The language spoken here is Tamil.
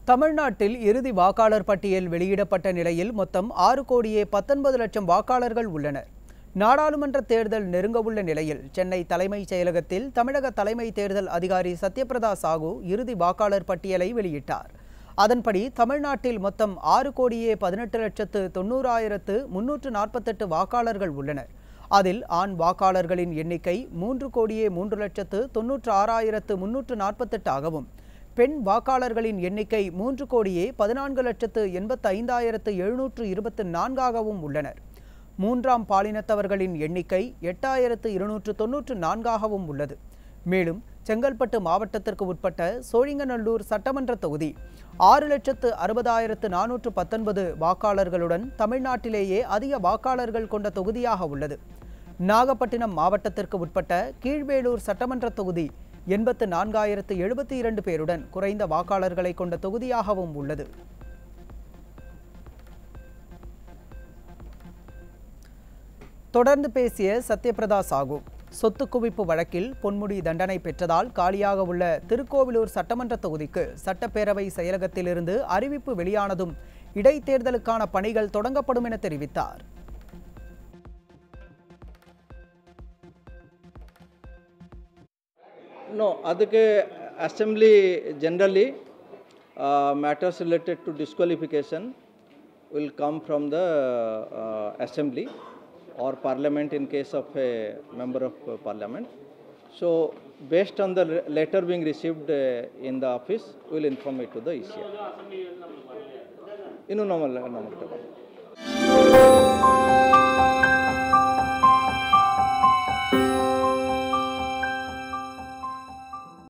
தமிழ்நாட்டில் இறுதி வாக்காளர் பட்டியல் வெளியிடப்பட்ட நிலையில் மொத்தம் 6,19,00,000 வாக்காளர்கள் உள்ளனர். நாடாளுமன்ற தேர்தல் நெருங்கவுள்ள நிலையில் சென்னை தலைமைச் செயலகத்தில் தமிழக தலைமை தேர்தல் அதிகாரி சத்யபிரதா சாஹூ இறுதி வாக்காளர் பட்டியலை வெளியிட்டார். அதன்படி தமிழ்நாட்டில் மொத்தம் 6,18,90,348 வாக்காளர்கள் உள்ளனர். அதில் ஆண் வாக்காளர்களின் எண்ணிக்கை 3,03,96,348 ஆகவும், பெண் வாக்காளர்களின் எண்ணிக்கை 3,14,85,724 ஆகவும் உள்ளனர். மூன்றாம் பாலினத்தவர்களின் எண்ணிக்கை 8,294 ஆகவும் உள்ளது. மேலும் செங்கல்பட்டு மாவட்டத்திற்கு உட்பட்ட சோழிங்கநல்லூர் சட்டமன்ற தொகுதி 6,60,419 வாக்காளர்களுடன் தமிழ்நாட்டிலேயே அதிக வாக்காளர்கள் கொண்ட தொகுதியாக உள்ளது. நாகப்பட்டினம் மாவட்டத்திற்கு உட்பட்ட கீழ்வேளூர் சட்டமன்ற தொகுதி 84,072 பேருடன் குறைந்த வாக்காளர்களை கொண்ட தொகுதியாகவும் உள்ளது. தொடர்ந்து பேசிய சத்யபிரதா சாஹூ, சொத்து குவிப்பு வழக்கில் பொன்முடி தண்டனை பெற்றதால் காலியாக உள்ள திருக்கோவிலூர் சட்டமன்ற தொகுதிக்கு சட்டப்பேரவை செயலகத்திலிருந்து அறிவிப்பு வெளியானதும் இடைத்தேர்தலுக்கான பணிகள் தொடங்கப்படும் என தெரிவித்தார். No, adike assembly generally matters related to disqualification will come from the assembly or parliament in case of a member of parliament. So based on the letter being received in the office, we will inform it to the ECR.